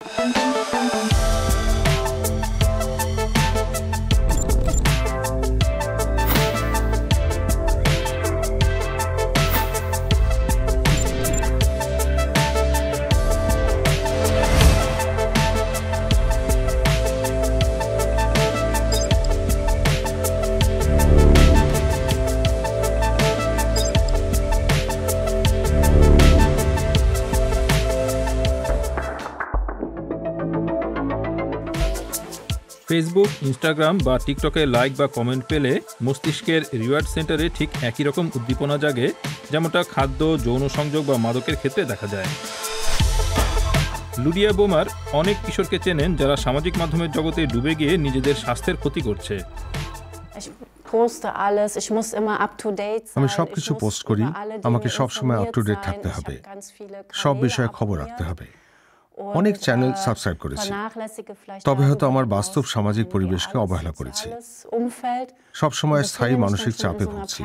Facebook, Instagram বা টিকটকে like বা কমেন্ট পেলে মস্তিষ্কের রিওয়ার্ড সেন্টারে ঠিক একই রকম উদ্দীপনা জাগে, যেমনটা খাদ্য, যৌন সংযোগ বা মাদকের ক্ষেত্রে দেখা যায়। লুডিয়া বোমার অনেক কিশোরকে চেনেন যারা সামাজিক মাধ্যমের জগতে ডুবে গিয়ে নিজেদের স্বাস্থ্যের ক্ষতি করছে। আমি সবকিছু পোস্ট করি, আমাকে সবসময় আপ টু ডেট থাকতে হবে, সব বিষয়ে খবর রাখতে হবে। অনেক চ্যানেল সাবস্ক্রাইব করেছি, তবে হয়তো আমার বাস্তব সামাজিক পরিবেশকে অবহেলা করেছি। সবসময় স্থায়ী মানসিক চাপে ভুগছি।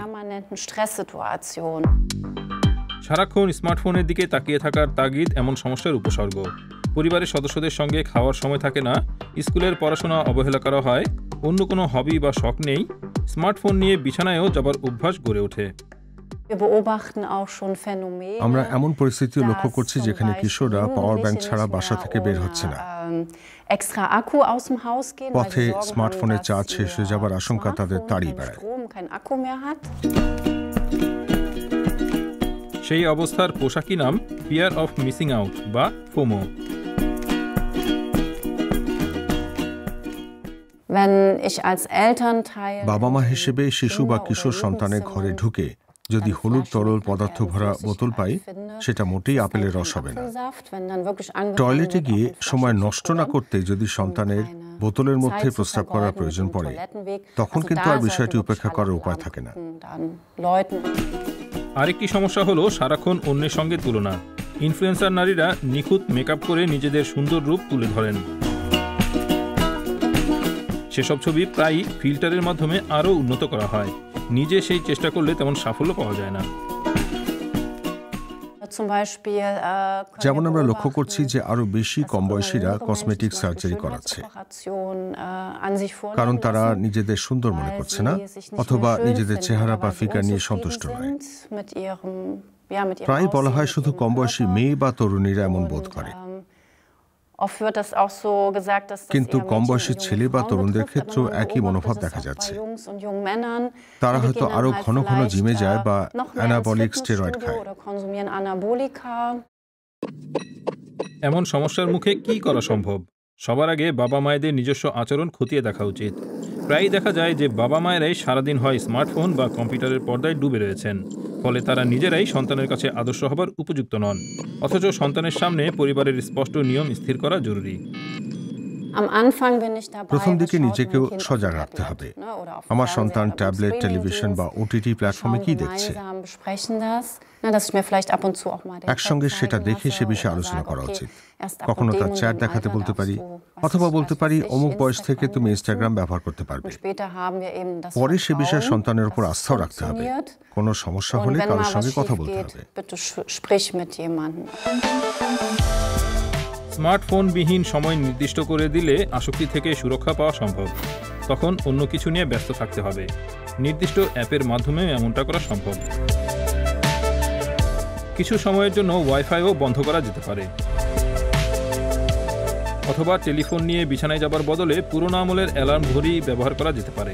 সারাক্ষণ স্মার্টফোনের দিকে তাকিয়ে থাকার তাগিদ এমন সমস্যার উপসর্গ। পরিবারের সদস্যদের সঙ্গে খাওয়ার সময় থাকে না, স্কুলের পড়াশোনা অবহেলা করা হয়, অন্য কোনো হবি বা শখ নেই, স্মার্টফোন নিয়ে বিছানায়ও যাবার অভ্যাস গড়ে ওঠে। আমরা এমন পরিস্থিতিও লক্ষ্য করছি যেখানে কিশোররা পাওয়ার ব্যাংক ছাড়া বাসা থেকে বের হচ্ছে না। পথে স্মার্টফোনের চার্জ শেষ হয়ে যাবার আশঙ্কা তাদের তাড়িয়ে বেড়ায়। সেই অবস্থার পোশাকি নাম ফিয়ার অফ মিসিং আউট বা ফোমো। বাবা মা হিসেবে শিশু বা কিশোর সন্তানের ঘরে ঢুকে যদি হলুদ তরল পদার্থ ভরা বোতল পাই, সেটা মোটেই আপেলের রস হবে না। টয়লেটে গিয়ে সময় নষ্ট না করতে যদি সন্তানের বোতলের মধ্যে প্রস্রাব করার প্রয়োজন পড়ে, তখন কিন্তু আর বিষয়টি উপেক্ষা করার উপায় থাকে না। আরেকটি সমস্যা হলো সারাক্ষণ অন্যের সঙ্গে তুলনা। ইনফ্লুয়েন্সার নারীরা নিখুঁত মেকআপ করে নিজেদের সুন্দর রূপ তুলে ধরেন। সেসব ছবি প্রায়ই ফিল্টারের মাধ্যমে আরও উন্নত করা হয়। নিজে সেই চেষ্টা করলে তেমন সাফল্য পাওয়া যায় না। যেমন আমরা লক্ষ্য করছি যে আরো বেশি কম বয়সীরা কসমেটিক সার্জারি করাচ্ছে, কারণ তারা নিজেদের সুন্দর মনে করছে না, অথবা নিজেদের চেহারা বা ফিগার নিয়ে সন্তুষ্ট নয়। প্রায় বলা হয় শুধু কম বয়সী মেয়ে বা তরুণীরা এমন বোধ করে, কিন্তু কম বয়সী ছেলে বা তরুণদের ক্ষেত্রেও একই মনোভাব দেখা যাচ্ছে। তারা হয়তো আরো ঘন ঘন জিমে যায় বা অ্যানাবলিক স্টেরয়েড খায়। এমন সমস্যার মুখে কি করা সম্ভব? সবার আগে বাবা মায়েদের নিজস্ব আচরণ খতিয়ে দেখা উচিত। প্রায়ই দেখা যায় যে বাবা মায়েরাই সারাদিন হয় স্মার্টফোন বা কম্পিউটারের পর্দায় ডুবে রয়েছেন, ফলে তারা নিজেরাই সন্তানের কাছে আদর্শ হবার উপযুক্ত নন। অথচ সন্তানের সামনে পরিবারের স্পষ্ট নিয়ম স্থির করা জরুরি। প্রথম দিকে নিজেকেও সজাগ রাখতে হবে। আমার সন্তান ট্যাবলেট, টেলিভিশন বা ওটিটি প্ল্যাটফর্মে কি দেখছে, একসঙ্গে সেটা দেখে সে বিষয়ে আলোচনা করা উচিত। কখনো তার চ্যাট দেখাতে বলতে পারি, অথবা বলতে পারি অমুক বয়স থেকে তুমি ইনস্টাগ্রাম ব্যবহার করতে পারবে। পরে সে বিষয়ে সন্তানের উপর আস্থাও রাখতে হবে। কোনো সমস্যা হলে কারোর সঙ্গে কথা বলতে হবে। স্মার্টফোনবিহীন সময় নির্দিষ্ট করে দিলে আসক্তি থেকে সুরক্ষা পাওয়া সম্ভব। তখন অন্য কিছু নিয়ে ব্যস্ত থাকতে হবে। নির্দিষ্ট অ্যাপের মাধ্যমে এমনটা করা সম্ভব। কিছু সময়ের জন্য ওয়াইফাইও বন্ধ করা যেতে পারে, অথবা টেলিফোন নিয়ে বিছানায় যাবার বদলে পুরোনো আমলের অ্যালার্ম ঘড়ি ব্যবহার করা যেতে পারে।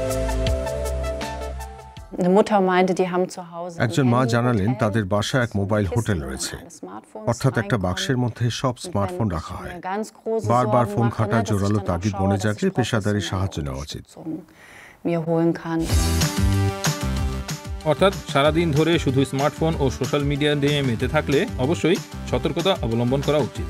একজন মা জানালেন তাদের বাসায় এক মোবাইল হোটেল রয়েছে, অর্থাৎ একটা বাক্সের মধ্যে সব স্মার্টফোন রাখা হয়। বারবার ফোন ঘাটা জোরালো তাগিদ মনে জাগলে পেশাদারি সাহায্য নেওয়া উচিত। অর্থাৎ সারাদিন ধরে শুধু স্মার্টফোন ও সোশ্যাল মিডিয়া নিয়ে মেতে থাকলে অবশ্যই সতর্কতা অবলম্বন করা উচিত।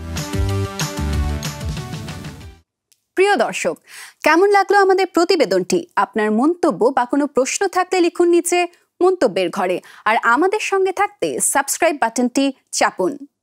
প্রিয় দর্শক, কেমন লাগলো আমাদের প্রতিবেদনটি? আপনার মন্তব্য বা কোনো প্রশ্ন থাকলে লিখুন নিচে মন্তব্যের ঘরে, আর আমাদের সঙ্গে থাকতে সাবস্ক্রাইব বাটনটি চাপুন।